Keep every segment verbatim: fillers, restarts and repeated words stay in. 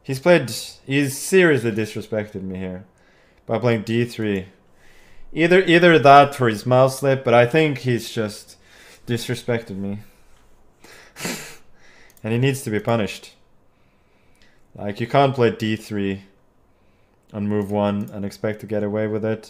He's played... He's seriously disrespected me here by playing d three. Either either that or his mouse slip, but I think he's just disrespected me. And he needs to be punished. Like, you can't play d three on move one and expect to get away with it.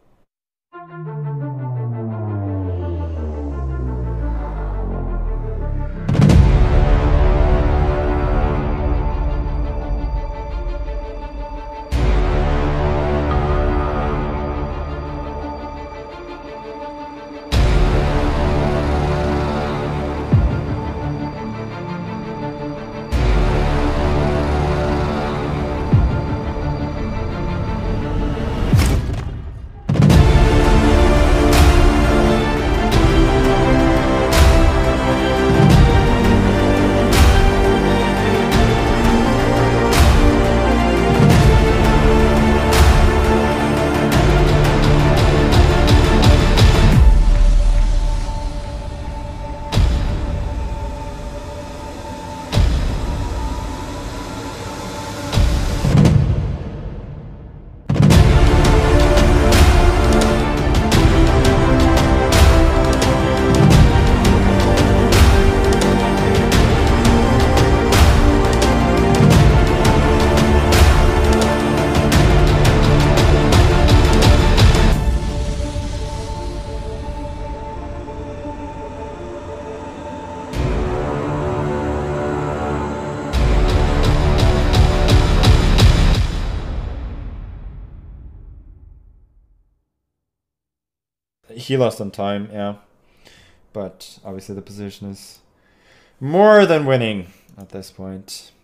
He lost on time, yeah. But obviously the position is more than winning at this point.